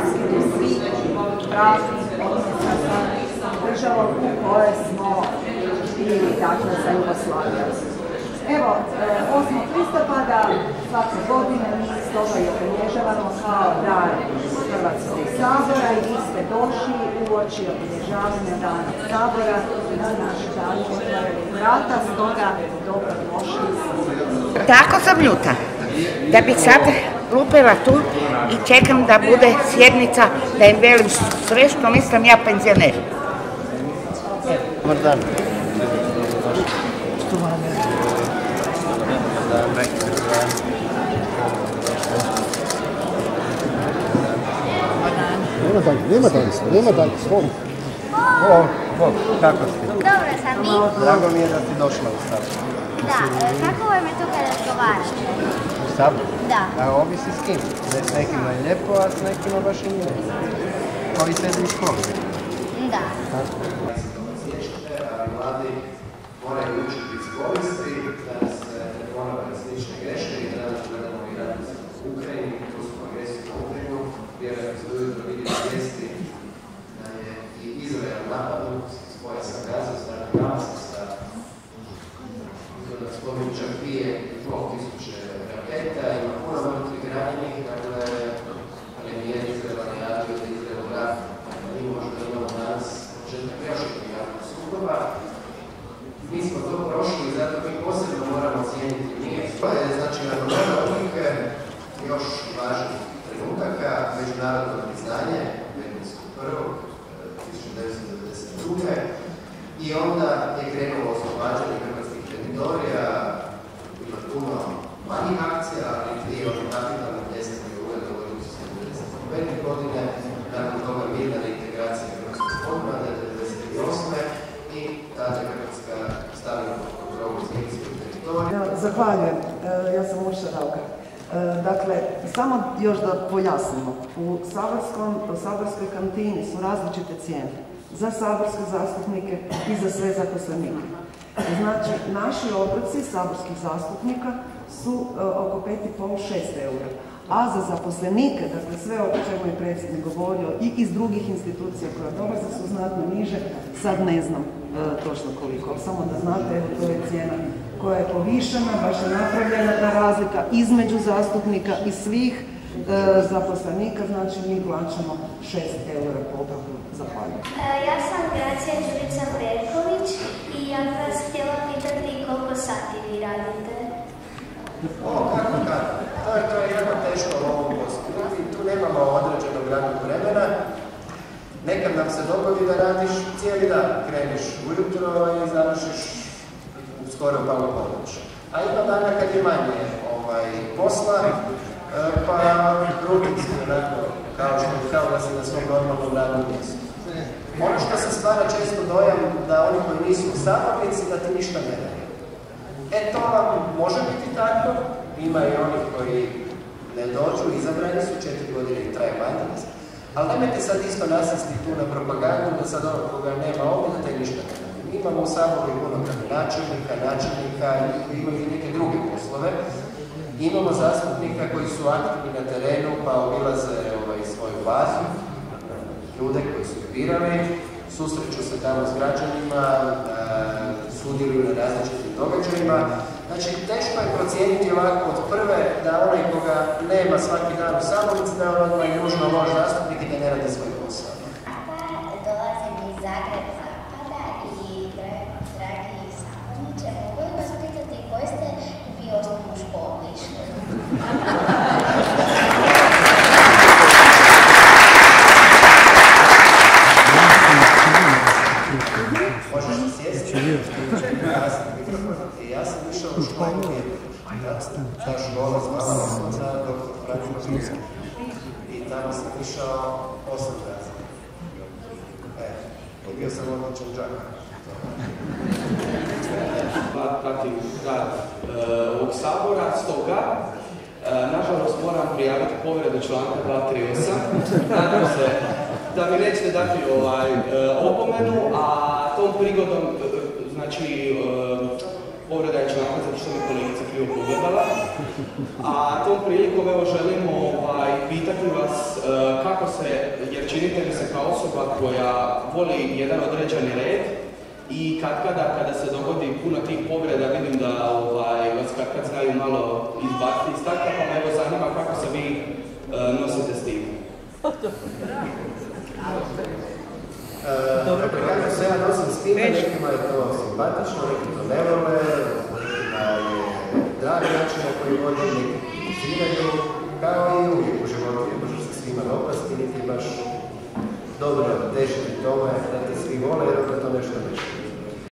raskidu svih pravnih odnosa sa državom u kojoj smo bili, dakle, sa Jugoslavijom. Evo, 8. listopada svake godine mi stoga i obilježavamo kao dan Hrvatskog sabora i vi ste došli uoči obilježavanja dana Sabora na naš dan otvorenih vrata, stoga dobro došli. Tako sam ljuta, da bi sad lupila tu i čekam da bude sjednica, da im velim sve što mislim ja penzioner. Dobar dan. Nema dalje, svom. Bog, kako si? Dobro sam i? Drago mi je da si došla u Sabor. Da, kako vam je to kada razgovarate? U Sabor? Da. A ovisi s kim? S nekima je lijepo, a s nekima baš i nije. Kao i sve u školi. Da. Mladi moraju učiti iz povijesti, da se ne ponavljaju slične greške i danas gledamo i rat u Ukrajini, rusku agresiju na Ukrajinu. Vjerujem ste ujutro vidjeti vijesti da je i Izrael napadnut, spoja sa Gazom, strane Hamasa, sa spominju čak 2.500 raketa, ima puno mrtvih ranjenih, dakle, premijer Izraela najavio da Izrael vrata, mi možda imamo danas početak još javnog sukoba. Mi smo to prošli i zato mi posebno moramo cijeniti mir. To je, znači, nakon toga odlike još važnih trenutaka, međunarodno priznanje, 15.1.1992. I onda je krenulo oslobađanje hrvatskih teritorija, ima puno manjih akcija, ali prije onih kapitalnih desnih uvijek dogodili su se 1995. godine, nakon toga mirna integracija hrvatskog podmrada 1998. i tada je Hrvatska stavila pod kontrolu cijelog teritorija. Zahvaljujem, ja sam Uša Rauka. Dakle, samo još da pojasnimo, u saborskoj kantini su različite cijene za saborske zastupnike i za sve zaposlenike. Znači, naši obroci saborskih zastupnika su oko 5,5-6 eura, a za zaposlenike, dakle sve o čemu je predsjednik govorio i iz drugih institucija koja dolaze su znatno niže, sad ne znam točno koliko, samo da znate, evo to je cijena koja je povišena, baš je napravljena ta razlika između zastupnika i svih zaposlenika, znači mi plaćamo 6 eura po obroku. Zahvaljujem. Ja sam Gracija Đurica Perković i ja bih vas htjela pitati koliko sati vi radite? Kako? To je jako teško u ovom poslu. Tu nemamo određenog radnog vremena. Nekad nam se dogodi da radiš cijeli dan. Kreneš ujutro i završiš skoro malo ponoć. A ima dana kad je manje posla, pa rukici onako, kao da si na svom normalnom radnom mjestu. Ono što se stvara često dojam da oni koji nisu u sabornici, da ti ništa ne daju. To vam može biti tako, ima i onih koji ne dođu, izabrani su 4 godine i traje mandat, ali nemojte sad isto nasesti tu na propagandu da sad ono koga nema ovdje, da te ništa ne daju. Mi imamo u Saboru i puno načelnika, imaju i neke druge poslove. Imamo zastupnika koji su aktivni na terenu pa obilaze svoju bazu, ljude koji su ih birali, susreću se tamo s građanima, sudjeluju na različitim događajima. Znači, teško je procijeniti ovako od prve da onaj koga nema svaki dan u sabornici, da on odmah je nužno loš zastupnik i da ne radi svoj posao. Dolazim iz Zagreba, zapada i dragi saborniče, mogu li vas pitati koje ste vi osnovnu školu išli? Možeš se sjesti? Ja sam išao u školu ta škola zvala za doktor Francuska i tamo sam išao 8 razreda. Bio sam odličan džak. Pratim rad ovog Sabora, stoga nažalost moram prijaviti povredu članka 238. Nadam se da mi nećete dati opomenu, a tom prigodom, znači, povreda je članka zato što me kolegica krivo pogledala. A tom prilikom evo želimo pitati vas kako se, jer činite mi se kao osoba koja voli jedan određeni red i kada se dogodi puno tih povreda, vidim da vas kad znaju malo izbaciti iz takta, pa me evo zanima kako se vi nosite s tim. Dakle, kako se ja nosim s time, nekima je to simpatično, neki to ne vole, nekima je drag način na koji vodim, neki kritiziraju, kao i uvijek u životu ne može se svima dopasti, niti baš dobro težiti tome da te svi vole, jer onda to nešto nešto.